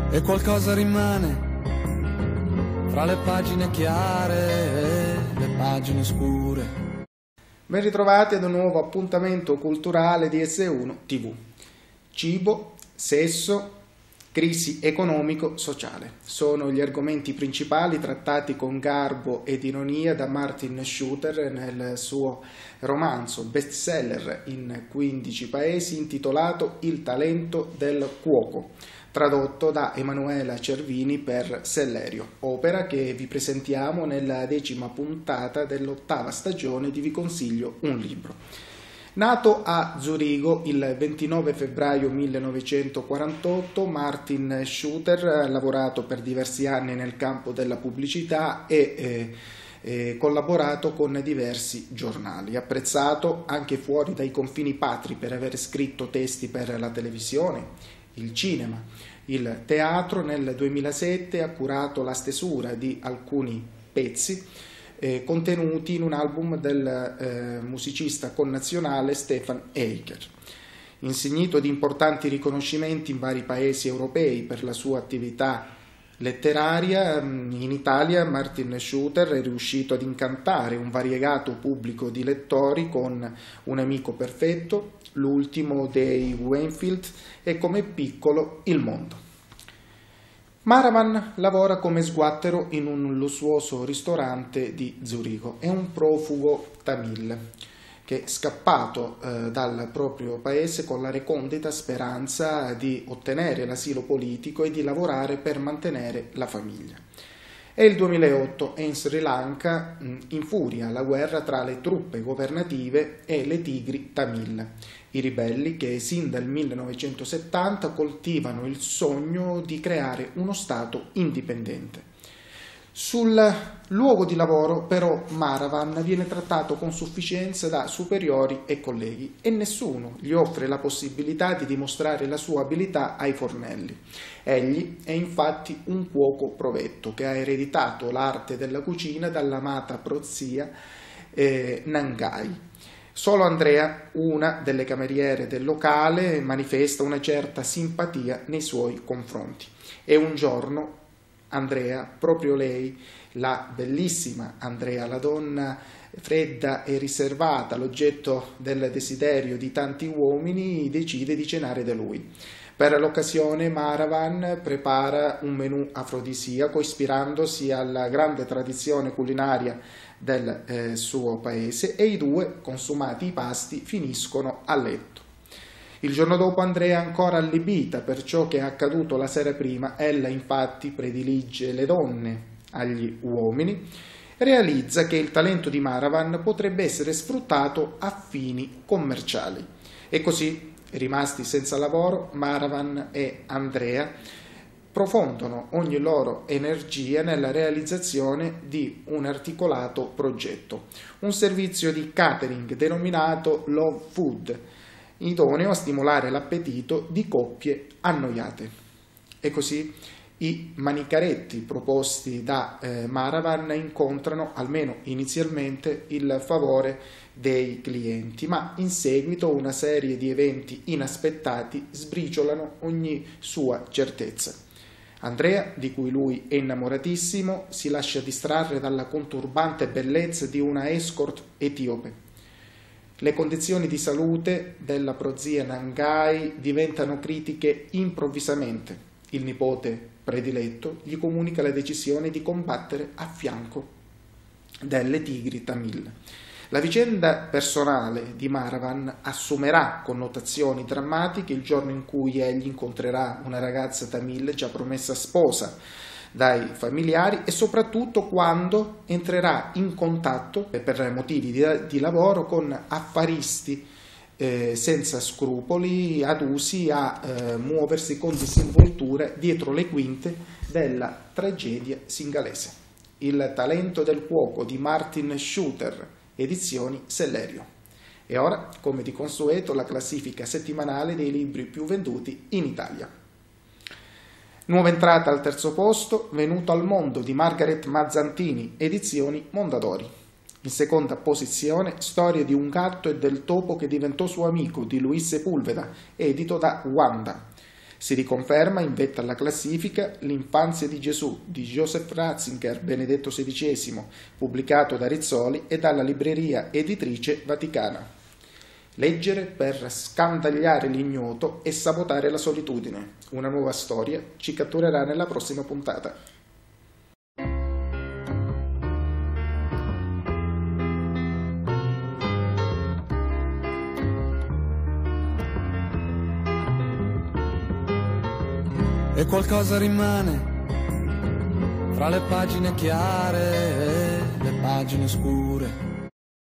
e qualcosa rimane fra le pagine chiare e le pagine scure. Ben ritrovati ad un nuovo appuntamento culturale di S1 TV. Cibo, sesso, crisi economico-sociale sono gli argomenti principali trattati con garbo ed ironia da Martin Schutter nel suo romanzo bestseller in 15 paesi intitolato Il talento del cuoco, tradotto da Emanuela Cervini per Sellerio, opera che vi presentiamo nella 10ª puntata dell'8ª stagione di Vi consiglio un libro. Nato a Zurigo il 29 febbraio 1948, Martin Schutter ha lavorato per diversi anni nel campo della pubblicità e collaborato con diversi giornali, apprezzato anche fuori dai confini patri per aver scritto testi per la televisione, il cinema, il teatro. Nel 2007 ha curato la stesura di alcuni pezzi contenuti in un album del musicista connazionale Stefan Eicher. Insignito di importanti riconoscimenti in vari paesi europei per la sua attività letteraria, in Italia Martin Schutter è riuscito ad incantare un variegato pubblico di lettori con Un amico perfetto, L'ultimo dei Wainfield e Come piccolo il mondo. Maravan lavora come sguattero in un lussuoso ristorante di Zurigo. È un profugo tamil che, scappato dal proprio paese con la recondita speranza di ottenere l'asilo politico e di lavorare per mantenere la famiglia. È il 2008 e in Sri Lanka infuria la guerra tra le truppe governative e le tigri tamil, i ribelli che sin dal 1970 coltivano il sogno di creare uno Stato indipendente. Sul luogo di lavoro però Maravan viene trattato con sufficienza da superiori e colleghi e nessuno gli offre la possibilità di dimostrare la sua abilità ai fornelli. Egli è infatti un cuoco provetto che ha ereditato l'arte della cucina dall'amata prozia Nangai. Solo Andrea, una delle cameriere del locale, manifesta una certa simpatia nei suoi confronti. E un giorno Andrea, proprio lei, la bellissima Andrea, la donna fredda e riservata, l'oggetto del desiderio di tanti uomini, decide di cenare da lui. Per l'occasione Maravan prepara un menù afrodisiaco ispirandosi alla grande tradizione culinaria del suo paese e i due, consumati i pasti, finiscono a letto. Il giorno dopo Andrea è ancora allibita per ciò che è accaduto la sera prima. Ella infatti predilige le donne agli uomini, realizza che il talento di Maravan potrebbe essere sfruttato a fini commerciali e così, rimasti senza lavoro, Maravan e Andrea profondono ogni loro energia nella realizzazione di un articolato progetto, un servizio di catering denominato Love Food, idoneo a stimolare l'appetito di coppie annoiate. E così i manicaretti proposti da Maravan incontrano, almeno inizialmente, il favore dei clienti, ma in seguito una serie di eventi inaspettati sbriciolano ogni sua certezza. Andrea, di cui lui è innamoratissimo, si lascia distrarre dalla conturbante bellezza di una escort etiope. Le condizioni di salute della prozia Nangai diventano critiche improvvisamente. Il nipote prediletto gli comunica la decisione di combattere a fianco delle tigri tamil. La vicenda personale di Maravan assumerà connotazioni drammatiche il giorno in cui egli incontrerà una ragazza tamil già promessa sposa dai familiari e soprattutto quando entrerà in contatto per motivi di lavoro con affaristi senza scrupoli, adusi a muoversi con disinvoltura dietro le quinte della tragedia singalese. Il talento del cuoco di Martin Schutter, edizioni Sellerio. E ora, come di consueto, la classifica settimanale dei libri più venduti in Italia. Nuova entrata al terzo posto, Venuto al mondo di Margaret Mazzantini, edizioni Mondadori. In seconda posizione, Storia di un gatto e del topo che diventò suo amico di Luis Sepulveda, edito da Wanda. Si riconferma in vetta alla classifica L'infanzia di Gesù di Joseph Ratzinger, Benedetto XVI, pubblicato da Rizzoli e dalla libreria editrice Vaticana. Leggere per scandagliare l'ignoto e sabotare la solitudine. Una nuova storia ci catturerà nella prossima puntata. E qualcosa rimane fra le pagine chiare e le pagine scure.